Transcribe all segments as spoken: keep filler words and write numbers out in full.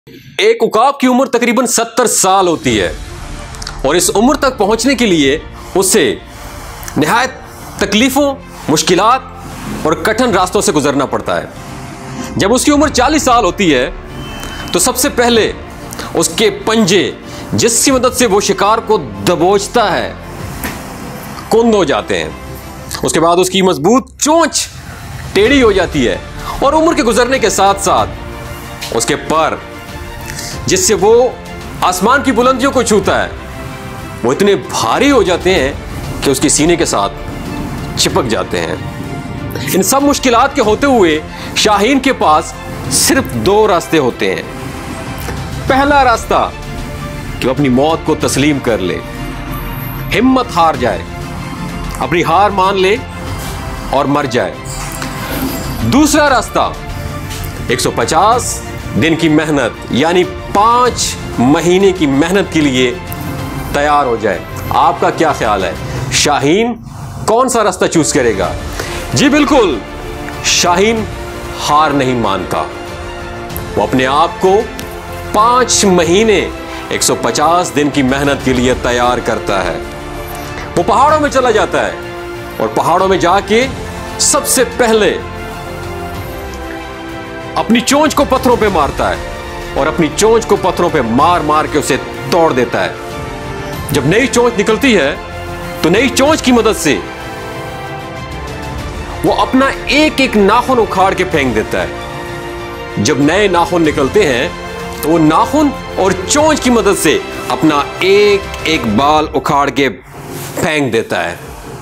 एक उकाब की उम्र तकरीबन सत्तर साल होती है और इस उम्र तक पहुंचने के लिए उसे निहायत तकलीफों, मुश्किलात और कठिन रास्तों से गुजरना पड़ता है। जब उसकी उम्र चालीस साल होती है तो सबसे पहले उसके पंजे, जिसकी मदद से वो शिकार को दबोचता है, कुंद हो जाते हैं। उसके बाद उसकी मजबूत चोंच टेढ़ी हो जाती है और उम्र के गुजरने के साथ साथ उसके पर, जिससे वो आसमान की बुलंदियों को छूता है, वो इतने भारी हो जाते हैं कि उसके सीने के साथ चिपक जाते हैं। इन सब मुश्किलात के होते हुए शाहीन के पास सिर्फ दो रास्ते होते हैं। पहला रास्ता कि वो अपनी मौत को तस्लीम कर ले, हिम्मत हार जाए, अपनी हार मान ले और मर जाए। दूसरा रास्ता एक सौ पचास दिन की मेहनत यानी पांच महीने की मेहनत के लिए तैयार हो जाए। आपका क्या ख्याल है, शाहीन कौन सा रास्ता चूज करेगा? जी बिल्कुल, शाहीन हार नहीं मानता। वो अपने आप को पांच महीने एक सौ पचास दिन की मेहनत के लिए तैयार करता है। वो पहाड़ों में चला जाता है और पहाड़ों में जाके सबसे पहले अपनी चोंच को पत्थरों पे मारता है और अपनी चोंच को पत्थरों पे मार मार के उसे तोड़ देता है। जब नई चोंच निकलती है तो नई चोंच की मदद से वो अपना एक एक नाखून उखाड़ के फेंक देता है। जब नए नाखून निकलते हैं तो वो नाखून और चोंच की मदद से अपना एक एक बाल उखाड़ के फेंक देता है।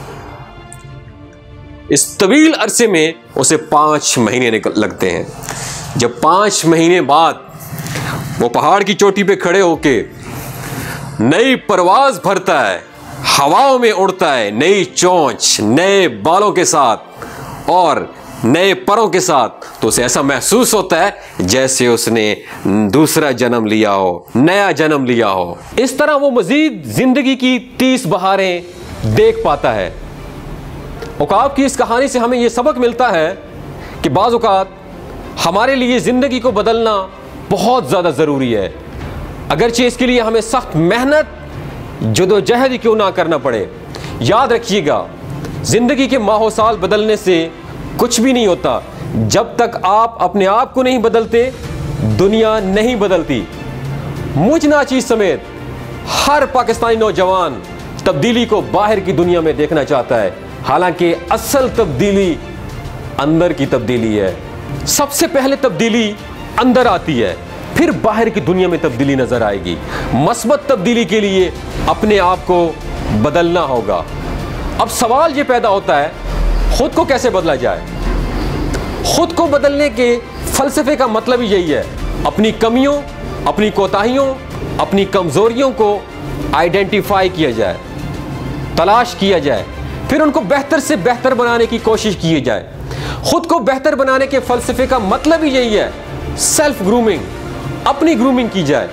इस तवील अरसे में उसे पांच महीने लगते हैं। जब पांच महीने बाद वो पहाड़ की चोटी पे खड़े होके नई परवाज भरता है, हवाओं में उड़ता है, नई चोंच, नए बालों के साथ और नए परों के साथ, तो उसे ऐसा महसूस होता है जैसे उसने दूसरा जन्म लिया हो, नया जन्म लिया हो। इस तरह वो मजीद जिंदगी की तीस बहारें देख पाता है। उकाब की इस कहानी से हमें यह सबक मिलता है कि बाज़ औक़ात हमारे लिए ज़िंदगी को बदलना बहुत ज़्यादा ज़रूरी है, अगरचे इसके लिए हमें सख्त मेहनत, जदोजहद क्यों ना करना पड़े। याद रखिएगा, ज़िंदगी के माहो साल बदलने से कुछ भी नहीं होता। जब तक आप अपने आप को नहीं बदलते, दुनिया नहीं बदलती। मुझ नाचीज़ समेत हर पाकिस्तानी नौजवान तब्दीली को बाहर की दुनिया में देखना चाहता है, हालांकि असल तब्दीली अंदर की तब्दीली है। सबसे पहले तब्दीली अंदर आती है, फिर बाहर की दुनिया में तब्दीली नजर आएगी। मस्बत तब्दीली के लिए अपने आप को बदलना होगा। अब सवाल ये पैदा होता है, खुद को कैसे बदला जाए? खुद को बदलने के फलसफे का मतलब ही यही है, अपनी कमियों, अपनी कोताहियों, अपनी कमजोरियों को आइडेंटिफाई किया जाए, तलाश किया जाए, फिर उनको बेहतर से बेहतर बनाने की कोशिश की जाए। खुद को बेहतर बनाने के फलसफे का मतलब ही यही है, सेल्फ ग्रूमिंग, अपनी ग्रूमिंग की जाए,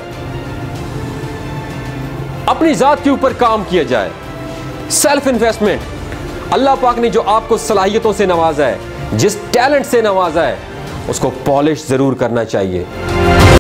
अपनी जात के ऊपर काम किया जाए, सेल्फ इन्वेस्टमेंट। अल्लाह पाक ने जो आपको सलाहियतों से नवाजा है, जिस टैलेंट से नवाजा है, उसको पॉलिश जरूर करना चाहिए।